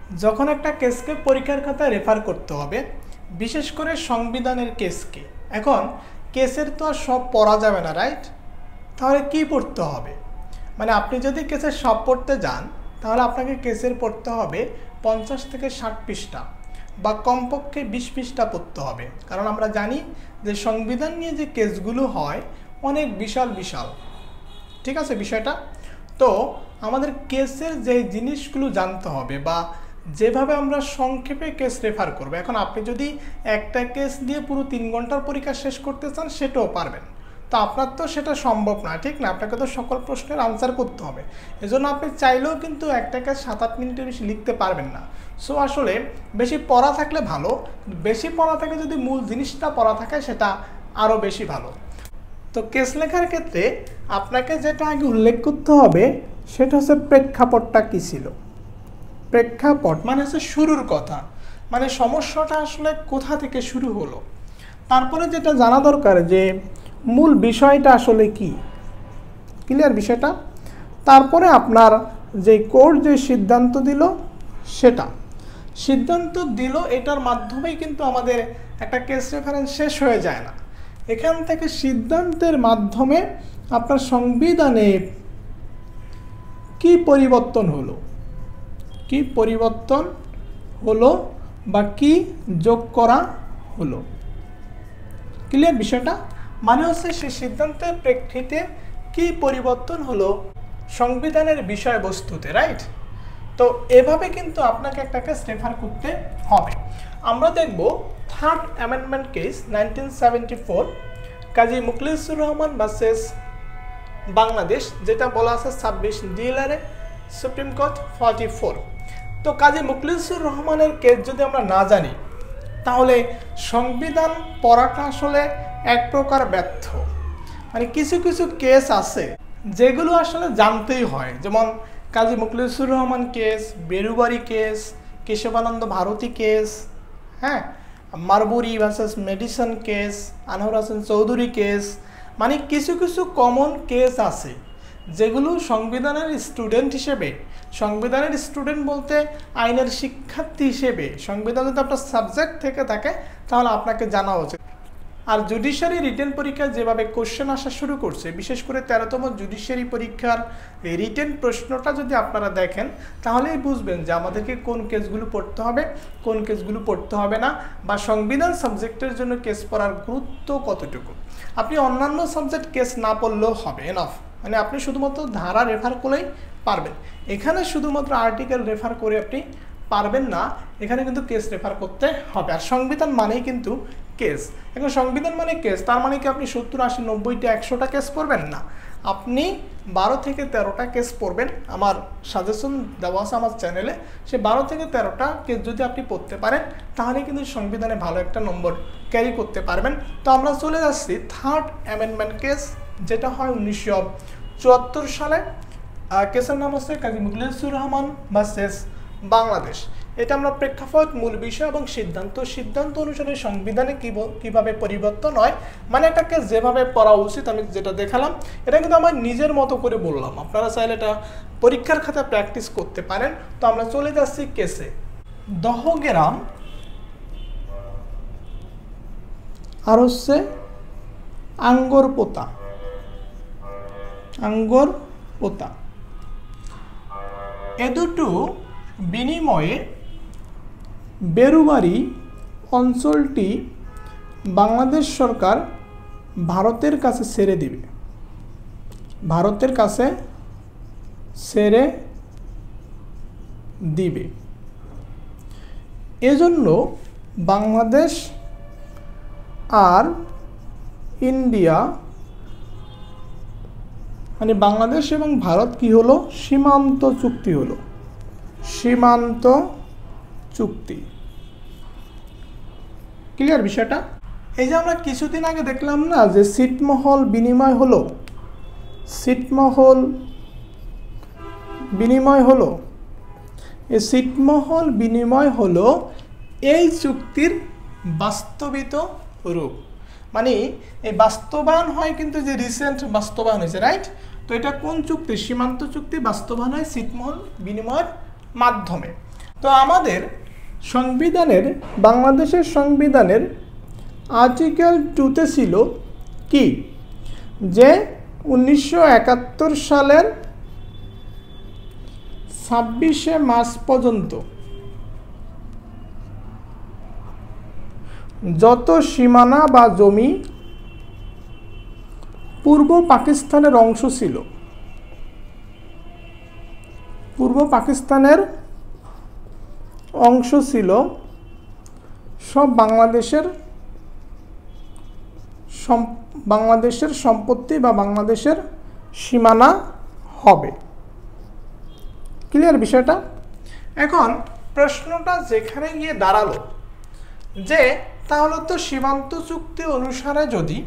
যখন একটা কেসকে পরীক্ষার খাতায় রেফার করতে হবে, বিশেষ করে সংবিধানের কেসকে, এখন কেসের তো আর সব পড়া যাবে না, রাইট? তাহলে কি পড়তে হবে? মানে আপনি যদি কেসের সব পড়তে যান তাহলে আপনাকে কেসের পড়তে হবে 50 থেকে 60 পৃষ্ঠা বা কমপক্ষে 20 পৃষ্ঠা পড়তে হবে। কারণ আমরা জানি যে সংবিধান নিয়ে যে কেসগুলো হয় অনেক বিশাল বিশাল, ঠিক আছে বিষয়টা? তো আমাদের কেসের যে জিনিসগুলো জানতে হবে বা যেভাবে আমরা সংক্ষেপে কেস রেফার করব। এখন আপনি যদি একটা কেস দিয়ে পুরো 3 ঘন্টার পরীক্ষা শেষ করতে চান সেটাও পারবেন, তো আপনার তো সেটা সম্ভব না, ঠিক না? আপনাকে তো সকল প্রশ্নের আনসার করতে হবে। এজন্য আপনি চাইলেও কিন্তু একটা কেস 7-8 মিনিটের বেশি লিখতে পারবেন না। সো আসলে বেশি পড়া থাকলে ভালো, বেশি পড়া থেকে যদি মূল জিনিসটা পড়া থাকে সেটা আরও বেশি ভালো। তো কেস লেখার ক্ষেত্রে আপনাকে যেটা আগে উল্লেখ করতে হবে সেটা হচ্ছে প্রেক্ষাপটটা কী ছিল। প্রেক্ষাপট মানে হচ্ছে শুরুর কথা, মানে সমস্যাটা আসলে কোথা থেকে শুরু হলো। তারপরে যেটা জানা দরকার যে মূল বিষয়টা আসলে কি, ক্লিয়ার বিষয়টা? তারপরে আপনার যে কোর্ট যে সিদ্ধান্ত দিল সেটা সিদ্ধান্ত দিল, এটার মাধ্যমেই কিন্তু আমাদের একটা কেস রেফারেন্স শেষ হয়ে যায় না। এখান থেকে সিদ্ধান্তের মাধ্যমে আপনার সংবিধানে কি পরিবর্তন হলো, কি পরিবর্তন হলো বা কি যোগ করা হলো, ক্লিয়ার বিষয়টা? মানে হচ্ছে সেই সিদ্ধান্তের প্রেক্ষিতে কি পরিবর্তন হলো সংবিধানের বিষয়বস্তুতে, রাইট? তো এভাবে কিন্তু আপনাকে একটা কেস রেফার করতে হবে। আমরা দেখব third amendment case 1974 Kazi Mukhlesur Rahman versus Bangladesh, যেটা বলা আছে 26 ডিলারে সুপ্রিম কোর্ট 44। তো কাজী মুখলিসুর রহমানের কেস যদি আমরা না জানি তাহলে সংবিধান পড়াটা আসলে এক প্রকার ব্যর্থ। মানে কিছু কিছু কেস আছে যেগুলো আসলে জানতেই হয়, যেমন Kazi Mukhlesur Rahman case, Berubari case, Kesavananda Bharati case, হ্যাঁ, Marbury versus Madison case, Anwar Hossain Chowdhury case. মানে কিছু কিছু কমন কেস আছে যেগুলো সংবিধানের স্টুডেন্ট হিসেবে, সংবিধানের স্টুডেন্ট বলতে আইনের শিক্ষার্থী হিসেবে, সংবিধান যদি আপনার সাবজেক্ট থেকে থাকে তাহলে আপনাকে জানা উচিত। আর জুডিশিয়ারি রিটেন পরীক্ষায় যেভাবে কোশ্চেন আসা শুরু করছে, বিশেষ করে 13তম জুডিশিয়ারি পরীক্ষার রিটেন প্রশ্নটা যদি আপনারা দেখেন তাহলেই বুঝবেন যে আমাদেরকে কোন কেসগুলো পড়তে হবে, কোন কেসগুলো পড়তে হবে না, বা সংবিধান সাবজেক্টের জন্য কেস পড়ার গুরুত্ব কতটুকু। আপনি অন্যান্য সাবজেক্ট কেস না পড়লেও হবে, এনাফ। মানে আপনি শুধুমাত্র ধারা রেফার করলেই পারবেন। এখানে শুধুমাত্র আর্টিকেল রেফার করে আপনি পারবেন না, এখানে কিন্তু কেস রেফার করতে হবে। আর সংবিধান মানেই কিন্তু কেস। এখন সংবিধান মানে কেস, তার মানে কি আপনি 70, 80, 90টা 100টা কেস পড়বেন না, আপনি 12 থেকে 13টা কেস পড়বেন। আমার সাজেশন দেওয়া আছে আমার চ্যানেলে, সে 12 থেকে 13টা কেস যদি আপনি পড়তে পারেন তাহলে কিন্তু সংবিধানে ভালো একটা নম্বর ক্যারি করতে পারবেন। তো আমরা চলে যাচ্ছি থার্ড অ্যামেন্ডমেন্ট কেস, যেটা হয় 1974 সালে। কেসের নাম হচ্ছে কাজী মুখলিসুর রহমান ভার্সেস বাংলাদেশ। এটা আমরা প্রেক্ষাপট, মূল বিষয় এবং সিদ্ধান্ত অনুসারে সংবিধানে কিভাবে পরিবর্তন হয়, মানে এটাকে যেভাবে পড়া উচিত আমি যেটা দেখালাম, এটা কিন্তু আমার নিজের মতো করে বললাম। আপনারা চাইলে এটা পরীক্ষার খাতায় প্র্যাকটিস করতে পারেন। তো আমরা চলে যাচ্ছি কেসে। দহগ্রাম আর হচ্ছে আঙ্গরপোতা, আঙ্গরপোতা, এ দুটো বিনিময়ে বেরুবাড়ি অঞ্চলটি বাংলাদেশ সরকার ভারতের কাছে ছেড়ে দিবে, ভারতের কাছে ছেড়ে দিবে। এজন্য বাংলাদেশ আর ইন্ডিয়া, মানে বাংলাদেশ এবং ভারত কি হলো, সীমান্ত চুক্তি হলো, সীমান্ত চুক্তি। ক্লিয়ার বিষয়টা? এই যে আমরা কিছুদিন আগে দেখলাম না যে ছিটমহল বিনিময় হলো, ছিটমহল বিনিময় হলো, এই ছিটমহল বিনিময় হলো এই চুক্তির বাস্তবিত রূপ। মানে এই বাস্তবায়ন হয় কিন্তু যে রিসেন্ট বাস্তবায়ন হয়েছে, রাইট? তো এটা কোন চুক্তি? সীমান্ত চুক্তি বাস্তবায়ন হয় ছিটমহল বিনিময়ের মাধ্যমে। তো আমাদের সংবিধানের, বাংলাদেশের সংবিধানের আর্টিকেল 2-তে ছিল কি, যে 1971 সালের 26শে মার্চ পর্যন্ত যত সীমানা বা জমি পূর্ব পাকিস্তানের অংশ ছিল, পূর্ব পাকিস্তানের অংশ ছিল, সব বাংলাদেশের সম্পত্তি বা বাংলাদেশের সীমানা হবে। ক্লিয়ার বিষয়টা? এখন প্রশ্নটা যেখানে গিয়ে দাঁড়ালো যে তাহলে তো সীমান্ত চুক্তি অনুসারে যদি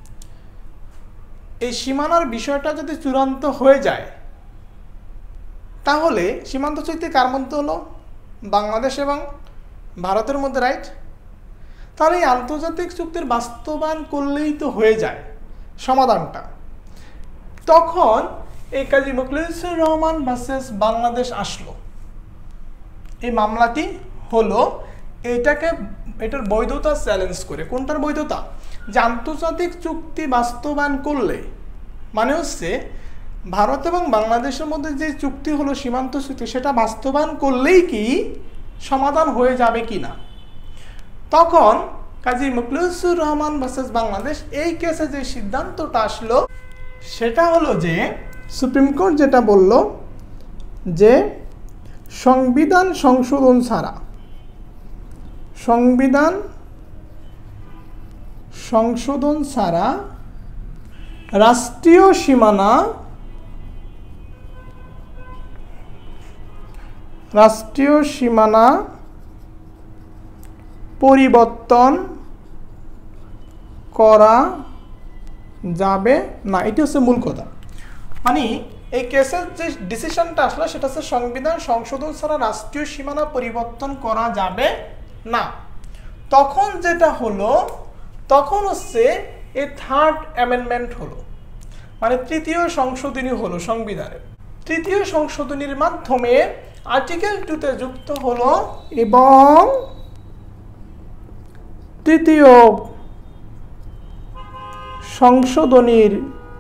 এই সীমানার বিষয়টা যদি চূড়ান্ত হয়ে যায়, তাহলে সীমান্ত চুক্তি কার মধ্যে হলো? বাংলাদেশ এবং ভারতের মধ্যে, রাইট? তাহলে এই আন্তর্জাতিক চুক্তির বাস্তবায়ন করলেই তো হয়ে যায় সমাধানটা। তখন এই কাজী মুখলিসুর রহমান ভার্সেস বাংলাদেশ আসলো, এই মামলাটি হলো, এটার বৈধতা চ্যালেঞ্জ করে। কোনটার বৈধতা? যে আন্তর্জাতিক চুক্তি বাস্তবায়ন করলে, মানে হচ্ছে ভারত এবং বাংলাদেশের মধ্যে যে চুক্তি হলো সীমান্ত চুক্তি, সেটা বাস্তবায়ন করলেই কি সমাধান হয়ে যাবে কি না। তখন কাজী মুখলিসুর রহমান ভার্সেস বাংলাদেশ এই কেসে যে সিদ্ধান্তটা আসলো সেটা হলো যে সুপ্রিম কোর্ট যেটা বলল যে সংবিধান সংশোধন ছাড়া, সংবিধান সংশোধন ছাড়া রাষ্ট্রীয় সীমানা পরিবর্তন করা যাবে না। এটি হচ্ছে মূল কথা। মানে এই কেসের যে ডিসিশনটা আসলো সেটা হচ্ছে সংবিধান সংশোধন ছাড়া রাষ্ট্রীয় সীমানা পরিবর্তন করা যাবে না। তখন যেটা হলো, তখন হচ্ছে এই থার্ড অ্যামেন্ডমেন্ট হলো, মানে তৃতীয় সংশোধনী হলো সংবিধানের। তৃতীয় সংশোধনীর মাধ্যমে আর্টিকেল 2-তে যুক্ত হলো এবং তৃতীয় সংশোধনীর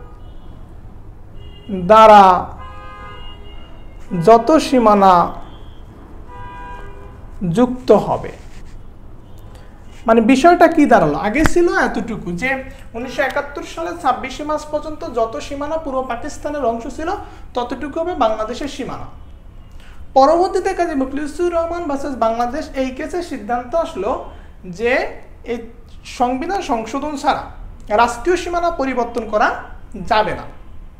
দ্বারা যত সীমানা যুক্ত হবে, মানে বিষয়টা কি দাঁড়ালো? আগে ছিল এতটুকু যে 1971 সালের 26শে মার্চ পর্যন্ত যত সীমানা পূর্ব পাকিস্তানের অংশ ছিল ততটুকু হবে বাংলাদেশের সীমানা। পরবর্তীতে কাজী মুখলিসুর রহমান ভার্সেস বাংলাদেশ এই কেসে সিদ্ধান্ত আসলো যে এই সংবিধান সংশোধন ছাড়া রাষ্ট্রীয় সীমানা পরিবর্তন করা যাবে না।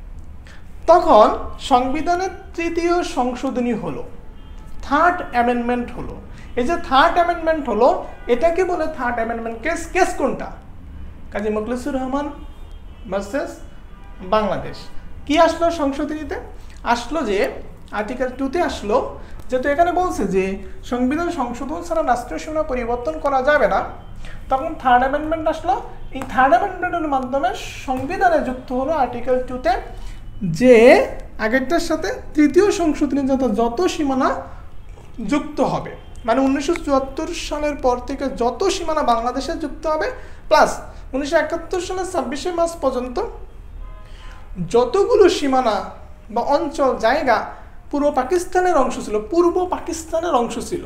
তখন সংবিধানের তৃতীয় সংশোধনী হলো, থার্ড অ্যামেন্ডমেন্ট হলো। এই যে থার্ড অ্যামেন্ডমেন্ট হলো, এটাকে বলে থার্ড অ্যামেন্ডমেন্ট কেস। কেস কোনটা? কাজী মুখলিসুর রহমান ভার্সেস বাংলাদেশ। কি আসলো সংশোধনীতে? আসলো যে আর্টিকেল 2-তে আসলো, যেহেতু এখানে বলছে যে সংবিধান সংশোধন ছাড়া রাষ্ট্রীয় সীমানা পরিবর্তন করা যাবে না, তখন থার্ড অ্যামেন্ডমেন্ট আসলো। এই থার্ড অ্যামেন্ডমেন্টের মাধ্যমে সংবিধানে যুক্ত হলো আর্টিকেল 2-তে যে আগেরটার সাথে তৃতীয় সংশোধনী যত সীমানা যুক্ত হবে, মানে 1974 সালের পর থেকে যত সীমানা বাংলাদেশে যুক্ত হবে, প্লাস 1971 সালের 26শে মার্চ পর্যন্ত যতগুলো সীমানা বা অঞ্চল, জায়গা পূর্ব পাকিস্তানের অংশ ছিল,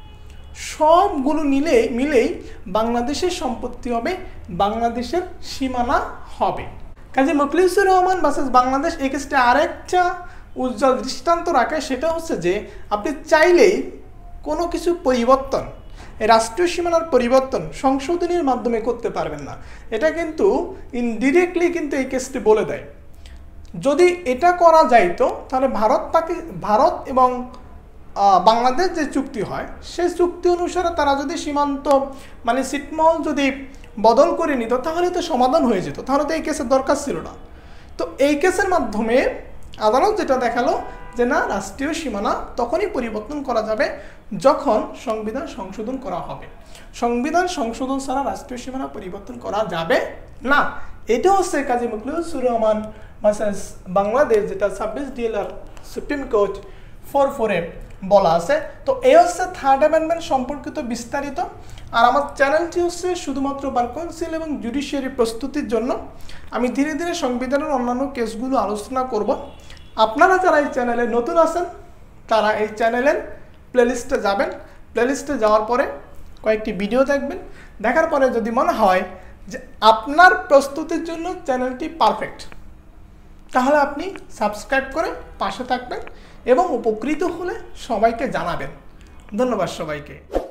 সবগুলো মিলেই বাংলাদেশের সম্পত্তি হবে, বাংলাদেশের সীমানা হবে। কাজী মুখলিসুর রহমান ভার্সেস বাংলাদেশ এই কেসটা আরেকটা উজ্জ্বল দৃষ্টান্ত রাখে। সেটা হচ্ছে যে আপনি চাইলেই কোনো কিছু পরিবর্তন, রাষ্ট্রীয় সীমানার পরিবর্তন সংশোধনীর মাধ্যমে করতে পারবেন না। এটা কিন্তু ইনডিরেক্টলি কিন্তু এই কেসটি বলে দেয়। যদি এটা করা যাইতো তাহলে ভারত এবং বাংলাদেশ যে চুক্তি হয় সেই চুক্তি অনুসারে তারা যদি সীমান্ত মানে ছিটমহল যদি বদল করে নিত তাহলে তো সমাধান হয়ে যেত, তাহলে তো এই কেসের দরকার ছিল না। তো এই কেসের মাধ্যমে আদালত যেটা দেখালো যে না, রাষ্ট্রীয় সীমানা তখনই পরিবর্তন করা যাবে যখন সংবিধান সংশোধন করা হবে। সংবিধান সংশোধন ছাড়া রাষ্ট্রীয় সীমানা পরিবর্তন করা যাবে না। এটা হচ্ছে কাজী মুখলিসুর রহমান ভার্সেস বাংলাদেশ, যেটা 26 DLR সুপ্রিম কোর্ট 4-4-এ বলা আছে। তো এই হচ্ছে থার্ড অ্যামেন্ডমেন্ট সম্পর্কিত বিস্তারিত। আর আমার চ্যানেলটি হচ্ছে শুধুমাত্র বার কাউন্সিল এবং জুডিশিয়ারি প্রস্তুতির জন্য। আমি ধীরে ধীরে সংবিধানের অন্যান্য কেসগুলো আলোচনা করব। আপনারা যারা এই চ্যানেলে নতুন আছেন তারা এই চ্যানেলের প্লেলিস্টে যাবেন, প্লেলিস্টে যাওয়ার পরে কয়েকটি ভিডিও দেখবেন, দেখার পরে যদি মনে হয় যে আপনার প্রস্তুতির জন্য চ্যানেলটি পারফেক্ট, তাহলে আপনি সাবস্ক্রাইব করে পাশে থাকবেন এবং উপকৃত হলে সবাইকে জানাবেন। ধন্যবাদ সবাইকে।